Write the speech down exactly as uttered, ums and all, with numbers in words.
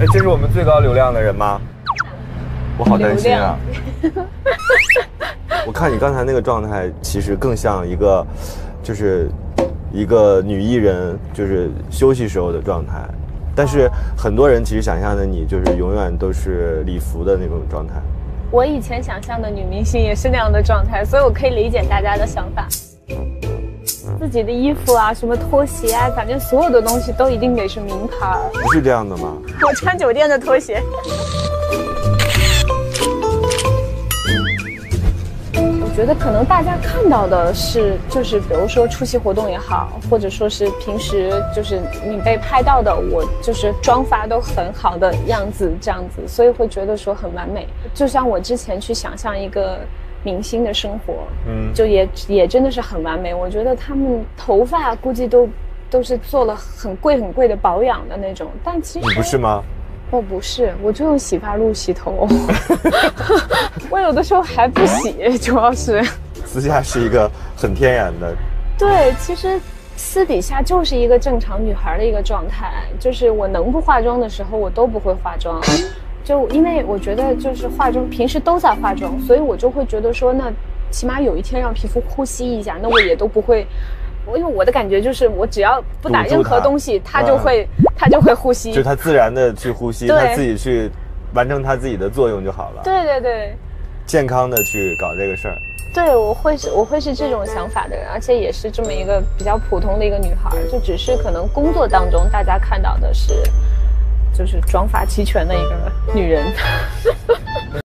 哎，这是我们最高流量的人吗？我好担心啊！我看你刚才那个状态，其实更像一个，就是一个女艺人，就是休息时候的状态。但是很多人其实想象的你，就是永远都是礼服的那种状态。 我以前想象的女明星也是那样的状态，所以我可以理解大家的想法。自己的衣服啊，什么拖鞋啊，反正所有的东西都一定得是名牌。 不是这样的吗？ 我穿酒店的拖鞋。我觉得可能大家看到的是，就是比如说出席活动也好，或者说是平时就是你被拍到的，我就是妆发都很好的样子，这样子，所以会觉得说很完美。就像我之前去想象一个明星的生活，嗯，就也也真的是很完美。我觉得他们头发估计都都是做了很贵很贵的保养的那种，但其实你不是吗？ 我不是，我就用洗发露洗头。我有的时候还不洗，主要是私下是一个很天然的。 对，其实私底下就是一个正常女孩的一个状态，就是我能不化妆的时候我都不会化妆，就因为我觉得就是化妆平时都在化妆，所以我就会觉得说，那起码有一天让皮肤呼吸一下，那我也都不会。我因为我的感觉就是，我只要不打任何东西，它就会、嗯、它就会呼吸， 就它自然的去呼吸，它自己去完成它自己的作用就好了。 对对对， 健康的去搞这个事儿。 对，我会是我会是这种想法的人，而且也是这么一个比较普通的一个女孩，就只是可能工作当中大家看到的是，就是妆发齐全的一个女人。